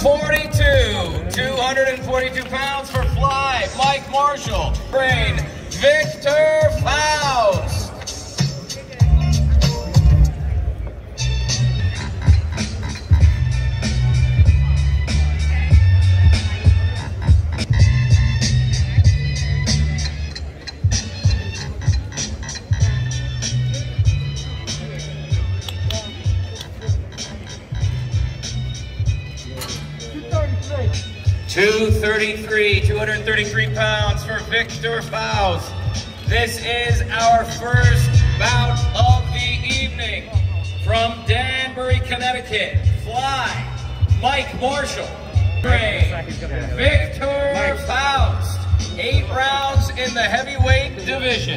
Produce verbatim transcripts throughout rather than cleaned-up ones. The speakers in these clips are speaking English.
forty-two, two hundred forty-two pounds for fly, Mike Marshall. Brain, Viktor Faust. two thirty-three, two hundred thirty-three pounds for Viktor Faust. This is our first bout of the evening. From Danbury, Connecticut, fly, Mike Marshall. Brain, Viktor Faust. Eight rounds in the heavyweight division.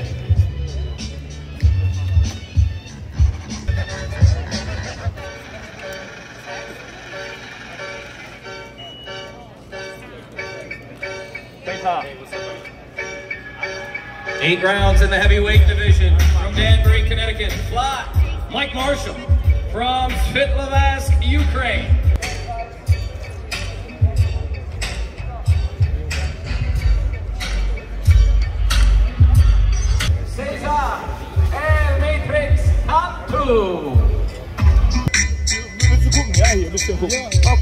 Eight rounds in the heavyweight division. From Danbury, Connecticut, fly, Mike Marshall. From Svitlovask, Ukraine. Cesar El Matrix Cantu.